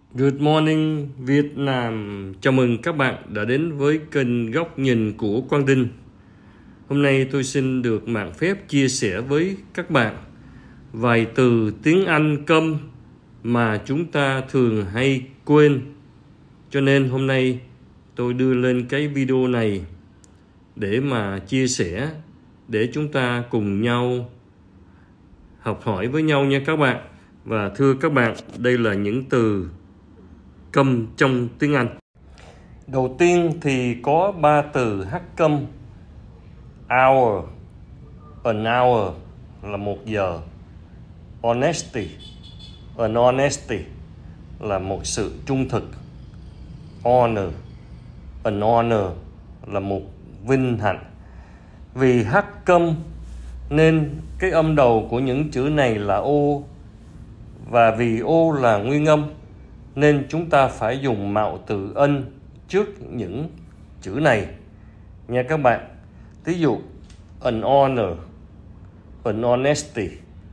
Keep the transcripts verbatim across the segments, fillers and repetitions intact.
Good morning Việt Nam. Chào mừng các bạn đã đến với kênh Góc Nhìn của Quang Đinh. Hôm nay tôi xin được mạn phép chia sẻ với các bạn vài từ tiếng Anh câm mà chúng ta thường hay quên. Cho nên hôm nay tôi đưa lên cái video này để mà chia sẻ, để chúng ta cùng nhau học hỏi với nhau nha các bạn. Và thưa các bạn, đây là những từ câm trong tiếng Anh. Đầu tiên thì có ba từ hát câm. Hour, an hour là một giờ. Honesty, an honesty là một sự trung thực. Honor, an honor là một vinh hạnh. Vì hát câm nên cái âm đầu của những chữ này là ô, và vì ô là nguyên âm nên chúng ta phải dùng mạo từ ân trước những chữ này nha các bạn. Ví dụ an honor, an honesty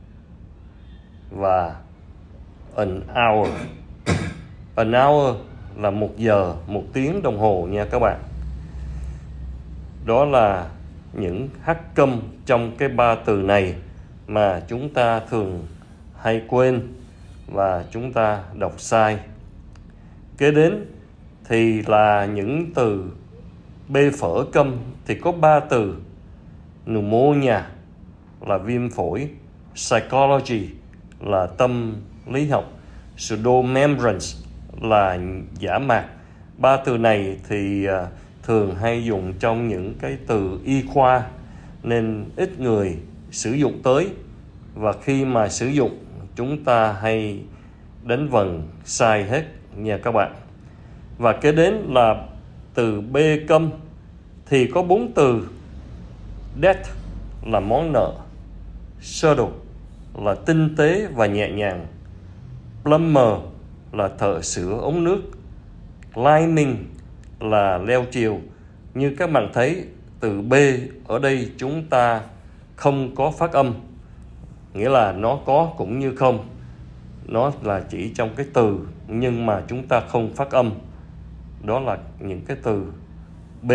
và an hour. An hour là một giờ, một tiếng đồng hồ nha các bạn. Đó là những hát câm trong cái ba từ này mà chúng ta thường hay quên và chúng ta đọc sai. Kế đến thì là những từ bê phở câm, thì có ba từ. Pneumonia là viêm phổi, psychology là tâm lý học, pseudomembrane là giả mạc. Ba từ này thì uh, thường hay dùng trong những cái từ y khoa nên ít người sử dụng tới, và khi mà sử dụng chúng ta hay đánh vần sai hết nha các bạn. Và kế đến là từ B câm, thì có bốn từ. Debt là món nợ, subtle là tinh tế và nhẹ nhàng, plumber là thợ sửa ống nước, climbing là leo trèo. Như các bạn thấy, từ B ở đây chúng ta không có phát âm, nghĩa là nó có cũng như không. Nó là chỉ trong cái từ nhưng mà chúng ta không phát âm. Đó là những cái từ B.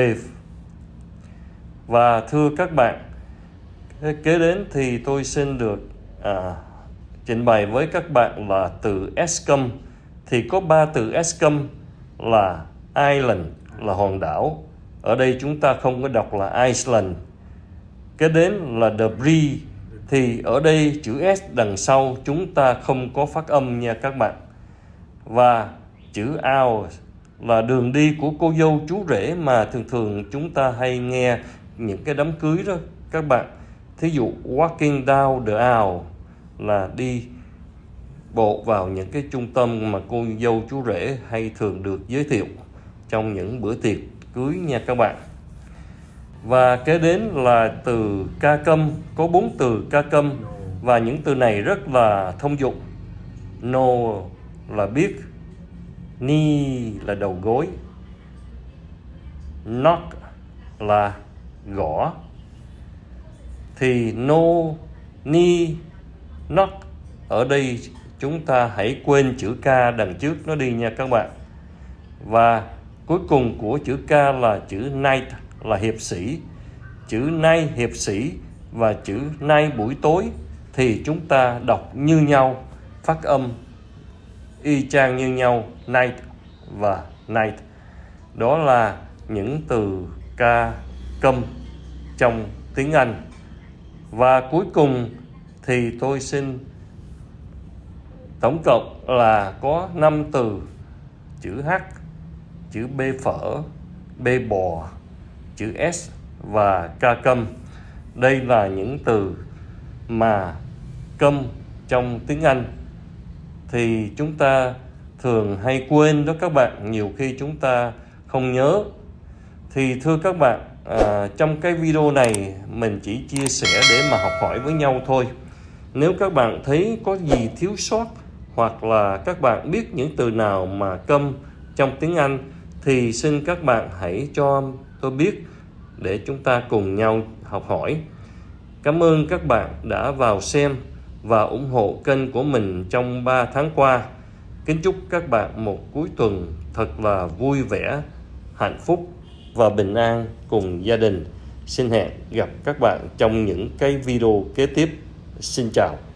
Và thưa các bạn, kế đến thì tôi xin được à, trình bày với các bạn là từ S câm. Thì có ba từ S câm là island là hòn đảo. Ở đây chúng ta không có đọc là Iceland. Kế đến là debris, thì ở đây chữ S đằng sau chúng ta không có phát âm nha các bạn. Và chữ out là đường đi của cô dâu chú rể mà thường thường chúng ta hay nghe những cái đám cưới đó các bạn. Thí dụ walking down the aisle là đi bộ vào những cái trung tâm mà cô dâu chú rể hay thường được giới thiệu trong những bữa tiệc cưới nha các bạn. Và kế đến là từ ca câm, có bốn từ ca câm và những từ này rất là thông dụng. Know là biết, knee là đầu gối, knock là gõ. Thì know, knee, knock ở đây chúng ta hãy quên chữ K đằng trước nó đi nha các bạn. Và cuối cùng của chữ K là chữ night là hiệp sĩ. Chữ nay hiệp sĩ và chữ nay buổi tối thì chúng ta đọc như nhau, phát âm y chang như nhau, night và night. Đó là những từ ca câm trong tiếng Anh. Và cuối cùng thì tôi xin tổng cộng là có năm từ. Chữ H, chữ B phở, B bò, chữ S và ca câm. Đây là những từ mà câm trong tiếng Anh thì chúng ta thường hay quên đó các bạn. Nhiều khi chúng ta không nhớ. Thì thưa các bạn, à, trong cái video này mình chỉ chia sẻ để mà học hỏi với nhau thôi. Nếu các bạn thấy có gì thiếu sót, hoặc là các bạn biết những từ nào mà câm trong tiếng Anh, thì xin các bạn hãy cho tôi biết để chúng ta cùng nhau học hỏi. Cảm ơn các bạn đã vào xem và ủng hộ kênh của mình trong ba tháng qua. Kính chúc các bạn một cuối tuần thật là vui vẻ, hạnh phúc và bình an cùng gia đình. Xin hẹn gặp các bạn trong những cái video kế tiếp. Xin chào.